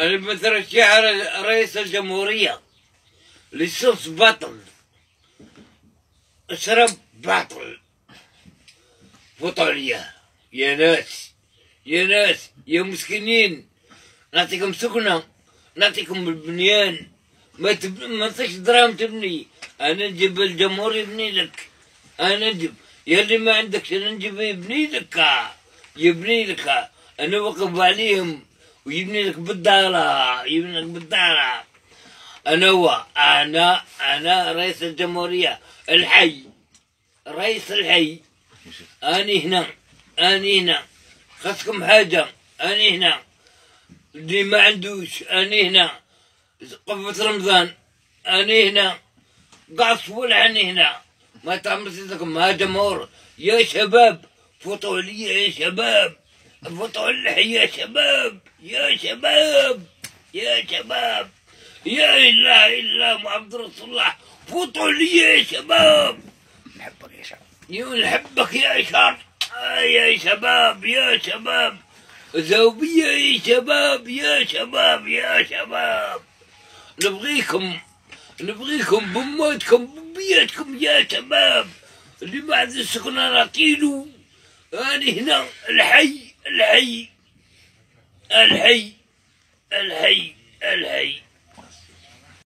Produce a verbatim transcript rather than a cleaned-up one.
أنا بترشح رئيس الجمهورية لصوص باطل، اشرب باطل، فطرية. يا ناس يا ناس يا مسكينين، نعطيكم سكنة، نعطيكم البنيان، ما تب... ما تعطيش دراهم تبني، أنا نجيب الجمهور يبني لك، أنا نجيب يلي ما عندكش أنا نجيب يبني لك، يبني لك، أنا وقف عليهم ويبني لك بالدارة، يبني لك بالدارة. أنا هو أنا أنا رئيس الجمهورية الحي، رئيس الحي. أنا هنا أنا هنا، خاصكم حاجة أنا هنا، اللي ما عندوش أنا هنا، قفة رمضان أنا هنا، قاع صفولة أنا هنا، ما تعمل لكم ها جمهور. يا شباب فوتوا علي يا شباب، فوتوا علي يا شباب، يا شباب يا شباب، يا إله إلا محمد رسول الله، فوتوا علي يا شباب. نحبك يا شباب، نحبك يا شر يا شباب، يا شباب زوبية، يا شباب يا شباب يا شباب، نبغيكم نبغيكم بموتكم ببيتكم يا شباب، اللي ما عنده سكنة نعطيلو. أنا هنا الحي الحي الحي الحي الحي